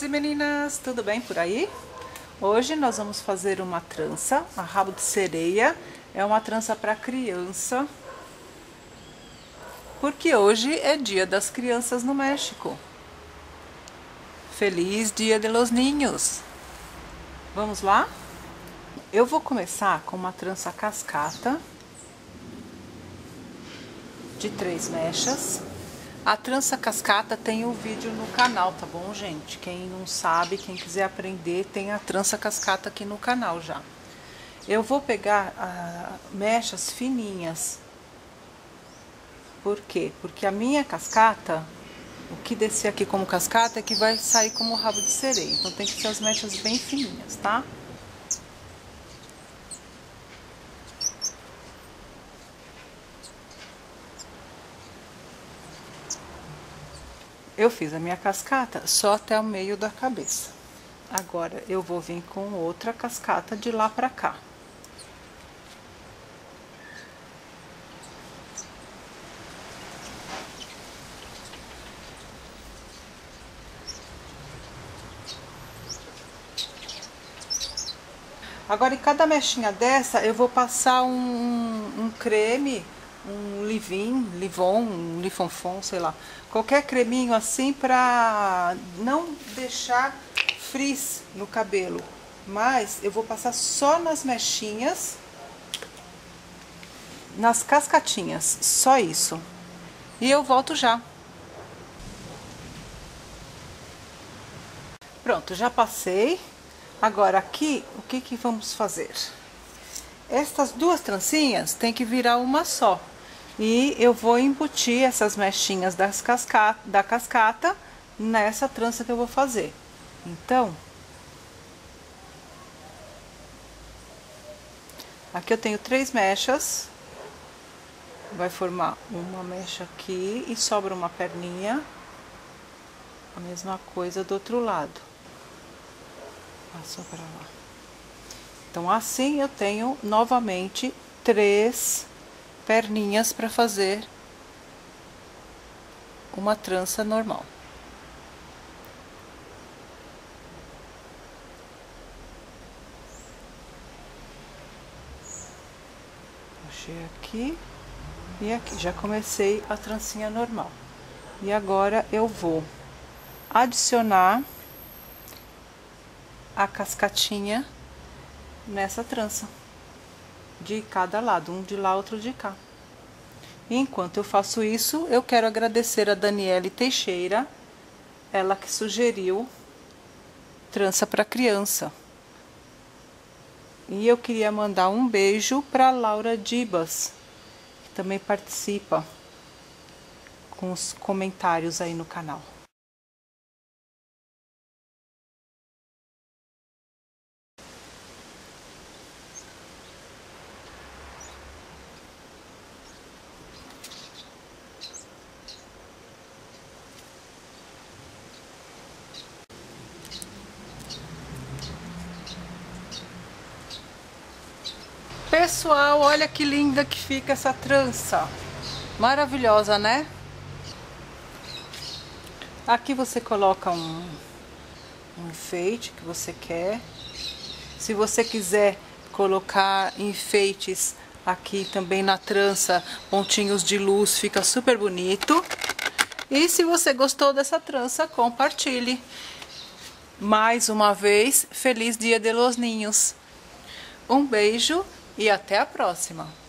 e meninas, tudo bem por aí? Hoje nós vamos fazer uma trança, a rabo de sereia. É uma trança para criança, porque hoje é dia das crianças no México. Feliz Dia de los Niños! Vamos lá? Eu vou começar com uma trança cascata de 3 mechas. A trança cascata tem o vídeo no canal, tá bom, gente? Quem não sabe, quem quiser aprender, tem a trança cascata aqui no canal já. Eu vou pegar mechas fininhas. Por quê? Porque a minha cascata, o que descer aqui como cascata é que vai sair como rabo de sereia. Então tem que ser as mechas bem fininhas, tá? Eu fiz a minha cascata só até o meio da cabeça. Agora eu vou vir com outra cascata de lá pra cá. Agora em cada mechinha dessa eu vou passar um creme, um Livon, um Lifonfon, sei lá. Qualquer creminho assim pra não deixar frizz no cabelo. Mas eu vou passar só nas mechinhas, nas cascatinhas, só isso. E eu volto já. Pronto, já passei. Agora aqui, o que vamos fazer? Estas duas trancinhas tem que virar uma só. E eu vou embutir essas mechinhas da cascata nessa trança que eu vou fazer. Então, aqui eu tenho 3 mechas. Vai formar uma mecha aqui e sobra uma perninha. A mesma coisa do outro lado. Passou para lá. Então assim eu tenho novamente 3 perninhas para fazer uma trança normal. Puxei aqui e aqui, já comecei a trancinha normal. E agora eu vou adicionar a cascatinha nessa trança de cada lado, um de lá, outro de cá. E enquanto eu faço isso, eu quero agradecer a Daniele Teixeira, ela que sugeriu trança para criança. E eu queria mandar um beijo para Laura Dibas, que também participa com os comentários aí no canal. Pessoal, olha que linda que fica essa trança. Maravilhosa, né? Aqui você coloca um enfeite que você quer. Se você quiser colocar enfeites aqui também na trança, pontinhos de luz, fica super bonito. E se você gostou dessa trança, compartilhe. Mais uma vez, feliz Dia de los Niños. Um beijo e até a próxima!